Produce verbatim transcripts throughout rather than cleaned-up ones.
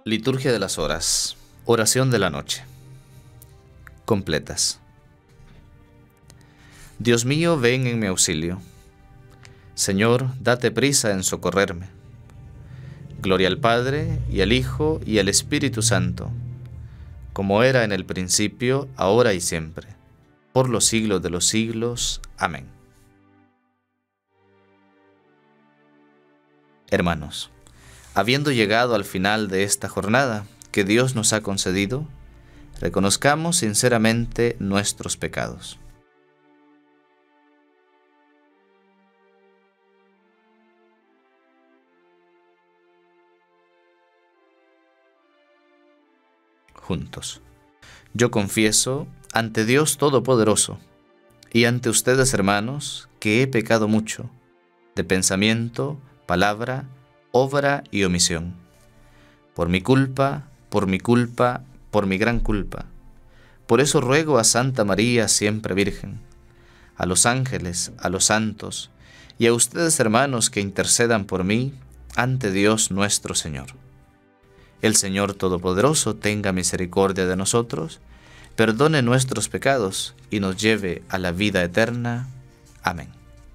Liturgia de las Horas. Oración de la noche. Completas. Dios mío, ven en mi auxilio. Señor, date prisa en socorrerme. Gloria al Padre, y al Hijo, y al Espíritu Santo, como era en el principio, ahora y siempre, por los siglos de los siglos. Amén. Hermanos, habiendo llegado al final de esta jornada que Dios nos ha concedido, reconozcamos sinceramente nuestros pecados. Juntos. Yo confieso ante Dios Todopoderoso y ante ustedes, hermanos, que he pecado mucho, de pensamiento, palabra, obra y omisión. Por mi culpa, por mi culpa, por mi gran culpa. Por eso ruego a Santa María, siempre Virgen, a los ángeles, a los santos, y a ustedes, hermanos, que intercedan por mí ante Dios nuestro Señor. El Señor Todopoderoso tenga misericordia de nosotros, perdone nuestros pecados y nos lleve a la vida eterna. Amén.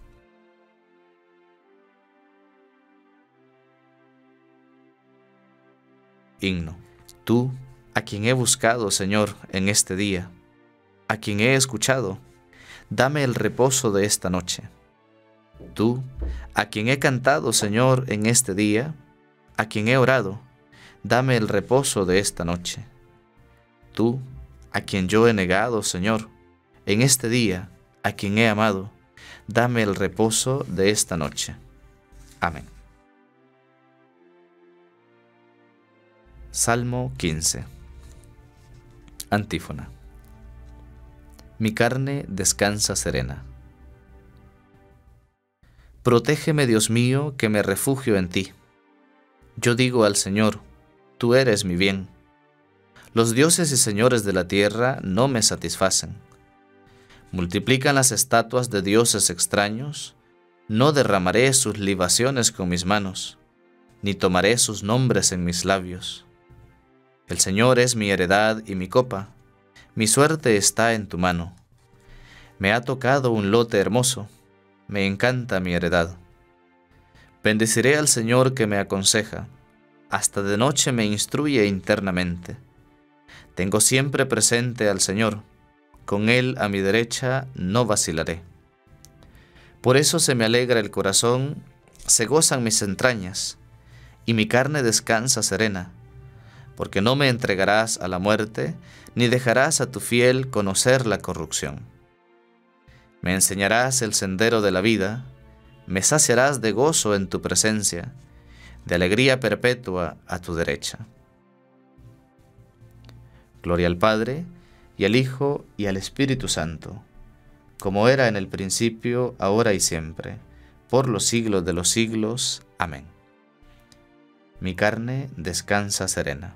Himno. Tú, a quien he buscado, Señor, en este día, a quien he escuchado, dame el reposo de esta noche. Tú, a quien he cantado, Señor, en este día, a quien he orado, dame el reposo de esta noche. Tú, a quien yo he negado, Señor, en este día, a quien he amado, dame el reposo de esta noche. Amén. Salmo quince. Antífona. Mi carne descansa serena. Protégeme, Dios mío, que me refugio en ti. Yo digo al Señor, tú eres mi bien. Los dioses y señores de la tierra no me satisfacen. Multiplican las estatuas de dioses extraños. No derramaré sus libaciones con mis manos, ni tomaré sus nombres en mis labios. El Señor es mi heredad y mi copa. Mi suerte está en tu mano. Me ha tocado un lote hermoso. Me encanta mi heredad. Bendeciré al Señor que me aconseja. Hasta de noche me instruye internamente. Tengo siempre presente al Señor. Con Él a mi derecha no vacilaré. Por eso se me alegra el corazón, se gozan mis entrañas, y mi carne descansa serena, porque no me entregarás a la muerte, ni dejarás a tu fiel conocer la corrupción. Me enseñarás el sendero de la vida, me saciarás de gozo en tu presencia, de alegría perpetua a tu derecha. Gloria al Padre, y al Hijo, y al Espíritu Santo, como era en el principio, ahora y siempre, por los siglos de los siglos. Amén. Mi carne descansa serena.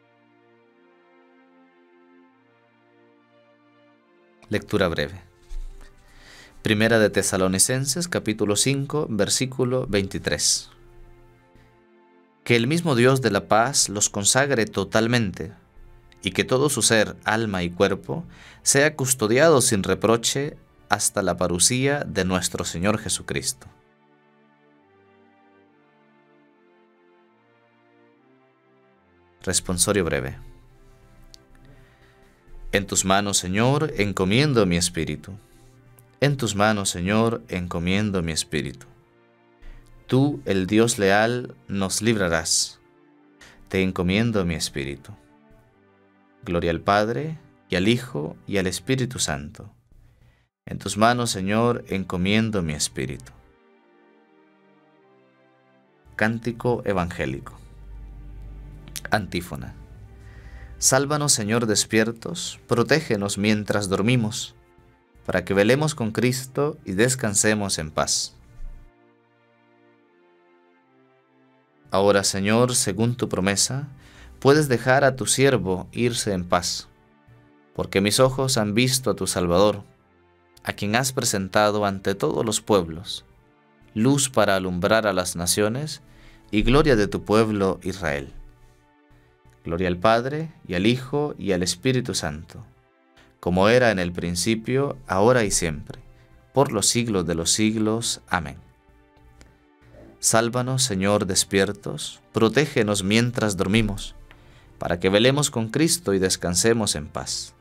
Lectura breve. Primera de Tesalonicenses, capítulo cinco, versículo veintitrés. Que el mismo Dios de la paz los consagre totalmente, y que todo su ser, alma y cuerpo sea custodiado sin reproche hasta la parucía de nuestro Señor Jesucristo. Responsorio breve. En tus manos, Señor, encomiendo mi espíritu. En tus manos, Señor, encomiendo mi espíritu. Tú, el Dios leal, nos librarás. Te encomiendo mi espíritu. Gloria al Padre, y al Hijo, y al Espíritu Santo. En tus manos, Señor, encomiendo mi espíritu. Cántico evangélico. Antífona. Sálvanos, Señor, despiertos, protégenos mientras dormimos, para que velemos con Cristo y descansemos en paz. Ahora, Señor, según tu promesa, puedes dejar a tu siervo irse en paz, porque mis ojos han visto a tu Salvador, a quien has presentado ante todos los pueblos, luz para alumbrar a las naciones y gloria de tu pueblo Israel. Gloria al Padre, y al Hijo, y al Espíritu Santo, como era en el principio, ahora y siempre, por los siglos de los siglos. Amén. Sálvanos, Señor, despiertos, protégenos mientras dormimos, para que velemos con Cristo y descansemos en paz.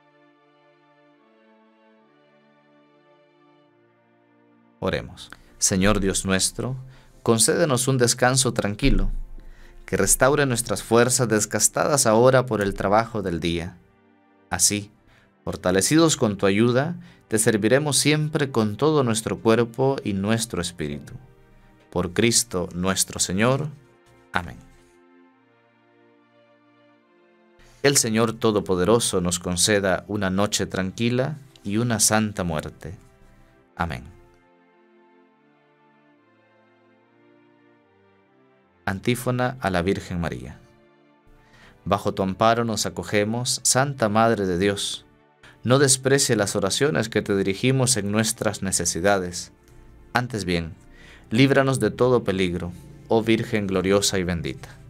Oremos. Señor Dios nuestro, concédenos un descanso tranquilo, que restaure nuestras fuerzas desgastadas ahora por el trabajo del día. Así, fortalecidos con tu ayuda, te serviremos siempre con todo nuestro cuerpo y nuestro espíritu. Por Cristo nuestro Señor. Amén. El Señor Todopoderoso nos conceda una noche tranquila y una santa muerte. Amén. Antífona a la Virgen María. Bajo tu amparo nos acogemos, Santa Madre de Dios. No desprecie las oraciones que te dirigimos en nuestras necesidades. Antes bien, líbranos de todo peligro, oh Virgen gloriosa y bendita.